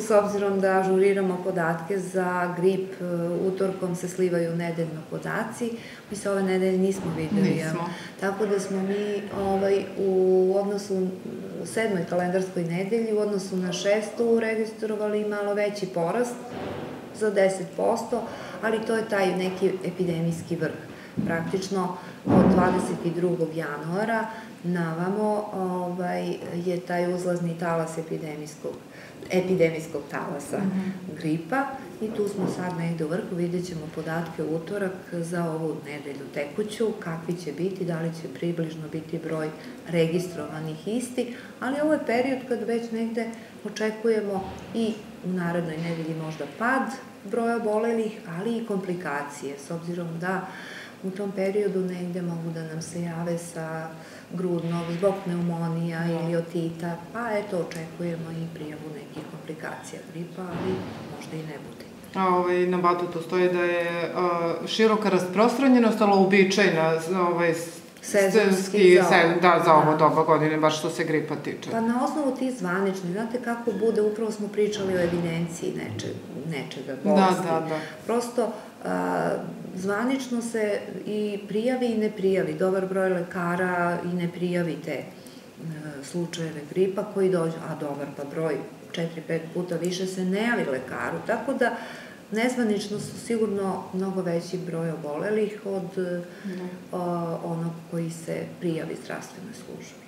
S obzirom da ažuriramo podatke za grip, utorkom se slivaju nedeljno podaci. Mi se ove nedelje nismo videli. Nismo. Tako da smo mi u odnosu u 7. kalendarskoj nedelji, u odnosu na 6. registrovali malo veći porast za 10%, ali to je taj neki epidemijski vrh. Praktično od 22. januara navamo je taj uzlazni talas epidemijskog talasa gripa i tu smo sad negde u vrhu, vidjet ćemo podatke u utorak za ovu nedelju tekuću, kakvi će biti, da li će približno biti broj registrovanih isti, ali ovo je period kad već negde očekujemo i u narednoj nedelji možda pad broja obolelih, ali i komplikacije, s obzirom da u tom periodu negde mogu da nam se jave sa grudnog, zbog pneumonija ili otita, pa eto, očekujemo i prijavu nekih komplikacija gripa, ali možda i ne bude. Na Batutu stoji da je široka rasprostranjenost, ali uobičajena sezonski za ovo doba godine, baš što se gripa tiče. Pa na osnovu tih zvaničnih, znate kako bude, upravo smo pričali o evidenciji nečega, bolesti. Prosto, zvanično se i prijavi i ne prijavi. Dobar broj lekara i ne prijavi te slučajeve gripa koji dođu, a dobar pa broj 4-5 puta više se ne javi lekaru. Tako da nezvanično su sigurno mnogo veći broj obolelih od onog koji se prijavi zdravstvenoj službi.